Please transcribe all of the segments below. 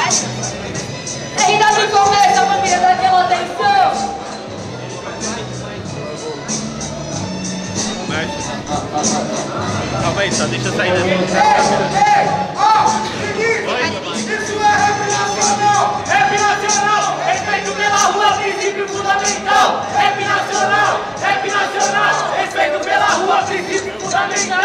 RW começa, família, dá aquela atenção. Calma aí, só deixa eu sair da minha. Isso é rap nacional! Rap nacional! Respeito pela rua, princípio fundamental! Rap nacional! Rap nacional! Respeito pela rua, princípio fundamental!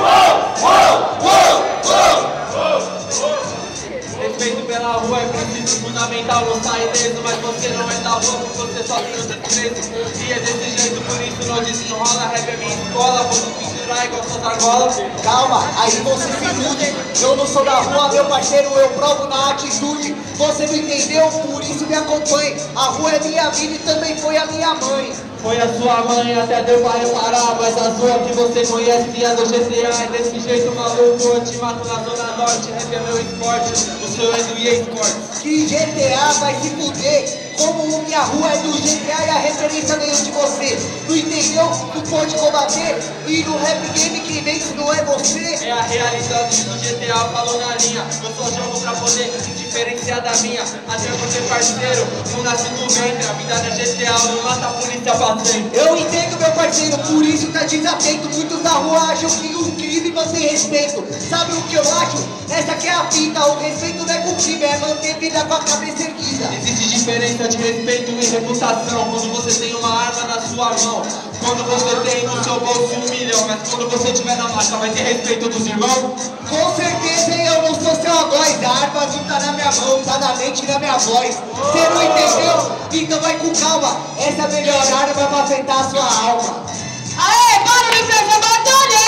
Respeito pela rua é princípio fundamental, não sai ileso, mas você não é da rua porque você só tem o desprezo. E é desse jeito, por isso não desenrola, rap é minha escola, vou te pendurar igual suas argolas. Calma, aí você se ilude. Eu não sou da rua, meu parceiro, eu provo na atitude. Você não entendeu, por isso me acompanhe. A rua é minha vida e também foi a minha mãe. Foi a sua mãe, até deu pra reparar, mas a sua que você conhece é do GTA. É desse jeito maluco, eu te mato na zona norte, rap é meu esporte, o seu é do EA Sports. Que GTA vai se fuder. Como minha rua é do GTA e a referência veio de você. Não entendeu? Não pode combater. E no rap game quem vence não é você. É a realidade do GTA, falou na linha. Eu só jogo pra poder diferenciar da minha. Até você parceiro, não nasce no ventre. A vida é GTA, não mata a polícia pra sempre. Eu entendo, meu parceiro, por isso tá desatento. Muitos da rua acham que o crime não tem respeito. Sabe o que eu acho? Essa aqui é a fita. O respeito não é com crime, é manter vida com a cabeça erguida. Existe diferença de respeito e reputação quando você tem uma arma na sua mão. Quando você tem no seu bolso 1 milhão, mas quando você tiver na marca vai ter respeito dos irmãos? Com certeza, hein, eu não sou seu algoz. A arma não tá na minha mão, tá na mente e na minha voz. Você não entendeu? Então vai com calma. Essa é a melhor arma pra afetar a sua alma. Aê, barulho pra essa batalha!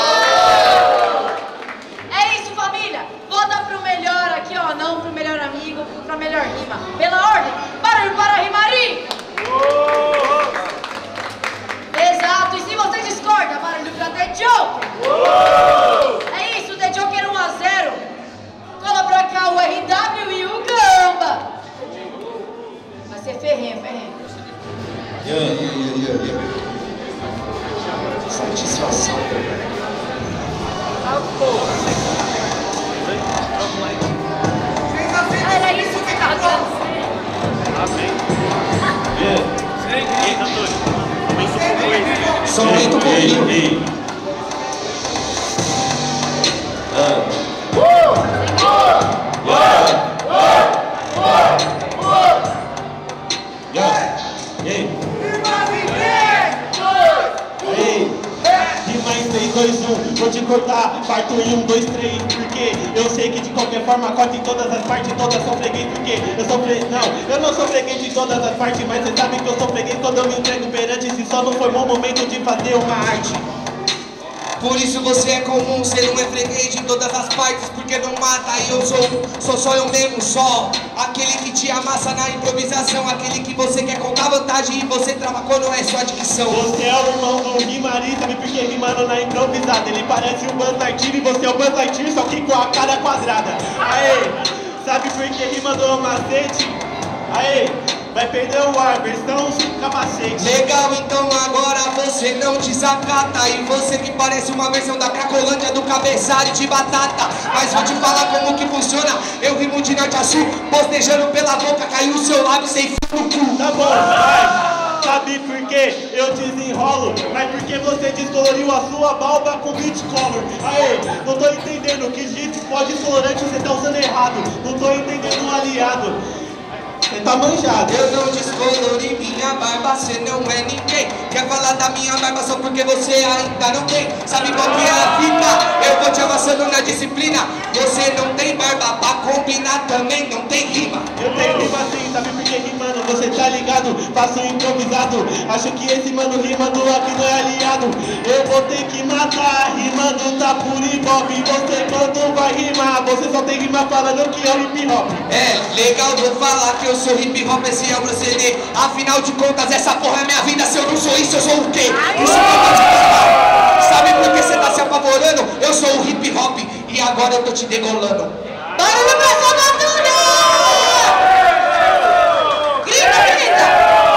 É isso, família. Vota pro melhor aqui, ó. Não pro melhor amigo, pra melhor rima. Pela ordem, barulho para Rimari! Exato, e se você discorda, barulho pra The Joker! É isso, The Joker 1 a 0. Cola pra cá o RW e o Gamba! Vai ser ferrenho, ferrenho. Satisfação. Era isso que tava querendo ser. Amém. Ei, Antônio. Somente um pouquinho. Ei. Rima em 3, 2, 1, vou te cortar, parto em 1, 2, 3, porque eu sei que de qualquer forma corta em todas as partes, todas são freguês, porque eu sou freguês, não, eu não sou freguês de todas as partes, mas você sabe que eu sou freguês quando eu me entrego perante, se só não foi bom momento de fazer uma arte. Por isso você é comum, você não é freguês de todas as partes, porque não mata e eu sou só eu mesmo, só aquele que te amassa na improvisação, aquele que você quer contar vantagem e você trava quando é sua dicção. Você é o irmão do Rimari, sabe por que rimando na improvisada? Ele parece o Buzz Lightyear e você é o Buzz Lightyear, só que com a cara quadrada. Aê, sabe por que rima do macete? Aê, vai perder o ar, versão sem capacete. Legal, então agora você não desacata. E você que parece uma versão da Cracolândia do cabeçalho de batata. Mas vou te falar como que funciona. Eu rimo de norte a sul, bostejando pela boca, caiu o seu lábio sem fio no cu. Tá bom, vai. Sabe por que eu desenrolo? Mas porque você descoloriu a sua balba com beat color. Aê, não tô entendendo que jeito pode colorante você tá usando errado. Não tô entendendo um aliado. Você tá manjado. Eu não descolori minha barba, cê não é ninguém. Quer falar da minha barba só porque você ainda não tem. Sabe qual que é a fita? Eu vou te amassando na disciplina. Você não tem barba pra combinar, também não tem rima. Eu tenho rima assim, sabe por que rimando? Você tá ligado? Faço improvisado. Acho que esse mano rimando aqui não é aliado. Eu vou ter que matar, rimando tá por hip-hop. Você quando vai rimar, você só tem rima falando que é o hip-hop. É, legal, vou falar que eu sou hip-hop, esse é o proceder. Afinal de contas, essa porra é minha vida. Se eu não sou isso, eu sou o quê? Isso que eu vou te contar. Sabe por que você tá se apavorando? Eu sou o hip-hop e agora eu tô te degolando. Barulho pra essa batalha! Grita, grita!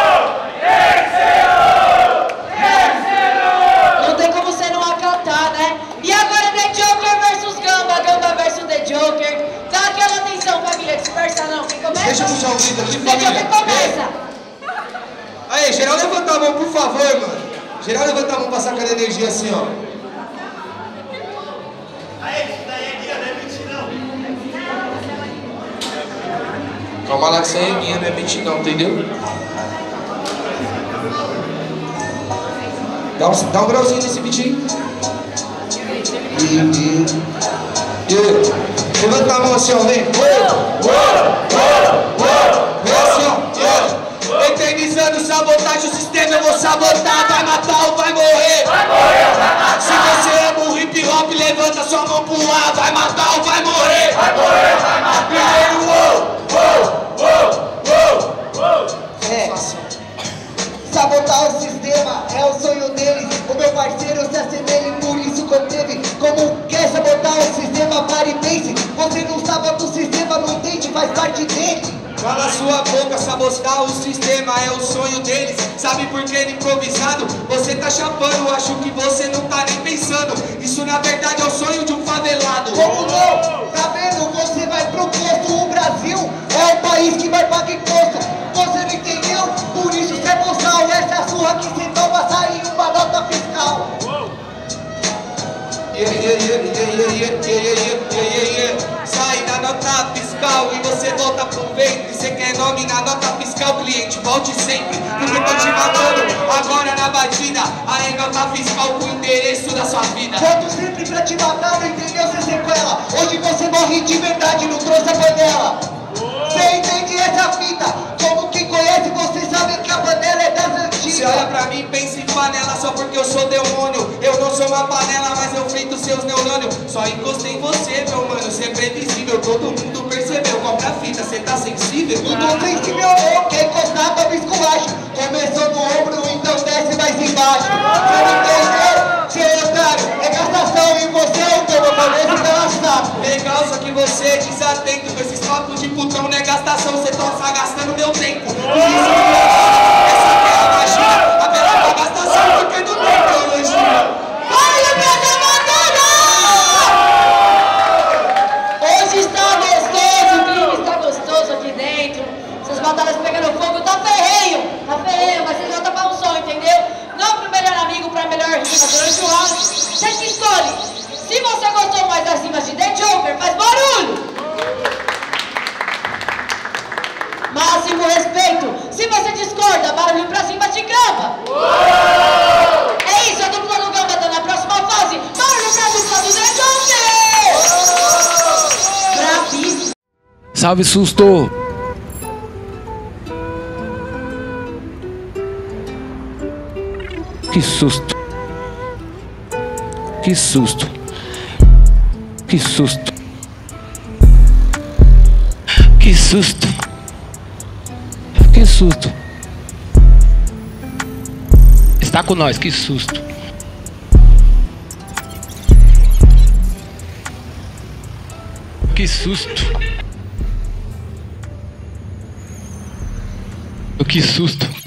Não tem como você não acatar, né? E agora The Joker versus Gamba, Gamba versus The Joker. Dá aquela atenção, família. filha, dispersa não. Quem começa? Deixa eu puxar o grito aqui, Deixa família. quem começa. Aí, geral levanta a mão, por favor, mano. Geral levanta a mão pra sacar a energia assim, ó. Aí, isso daí é guia, não é mentir não. Calma lá que isso aí é minha, não é mentir não, entendeu? Dá um grauzinho nesse beat aí. Levanta a mão assim, ó, vem. Vem assim, ó. Eternizando sabotagem, o sistema eu vou sabotar. Vai matar ou vai morrer? Vai morrer, vai matar. Se você ama o hip hop, levanta sua mão pro ar. Vai matar ou vai morrer? Vai morrer, vai matar. Primeiro, Sabotar o sistema é o sonho deles. O meu parceiro se assemelha e por isso conteve. Como quer sabotar o sistema, pare e pense. Você não sabota o sistema, não entende, faz parte dele. Cala sua boca, sabotar o sistema é o sonho deles. Sabe por que improvisado? Você tá chapando, acho que você não tá nem pensando. Isso na verdade é o sonho de um favelado. Como não? Tá vendo? Você vai pro posto. O Brasil é o país que vai pagar imposto. Você não entendeu? Por isso você é moçal. Essa é a surra que você toma, sair uma nota fiscal. Sai da nota fiscal e você volta pro ventre. Você quer nome na nota fiscal, cliente, volte sempre. Porque tô te matando agora na batida. Aí nota fiscal com o endereço da sua vida. Volto sempre pra te matar, não entendeu? Você sequela. Hoje você morre de verdade, não trouxe a panela. Você entende essa fita? Como quem conhece, você sabe que a panela é das antigas. Você olha pra mim e pensa em panela só porque eu sou demônio. Eu não sou uma panela, mas eu frito seus neurônios. Só encostei em você, meu mano, você é previsível. Todo mundo percebeu, compra a fita, você tá sensível? Não tô sensível não, quer encostar, toma esculacho. Começou no ombro, então desce mais embaixo. Você não entendeu, seu otário? É gastação e você é o toma, beleza? Pela saco. Legal, só que você é desatento. Com esses papos de putão não é gastação, você tá só gastando meu tempo. Por isso que essa aqui é a magia. Apela pra gastação porque não tem teologia. Olha pra batalha! Hoje está gostoso, o clima está gostoso aqui dentro. Essas batalhas pegando fogo, tá ferreio, mas vocês voltam pra um som, entendeu? Não pro melhor amigo, pra melhor rima durante o round. Você que escolhe. Se você gostou mais das rimas de The Joker, faz barulho! Máximo respeito. Se você discorda, barulho pra cima de gamba. É isso, a dupla do gamba tá na próxima fase. Barulho pra dupla do The Joker. Bravíssimo. Salve, susto! Que susto! Que susto! Que susto! Que susto! Que susto! Está com nós, que susto! Que susto! Que susto!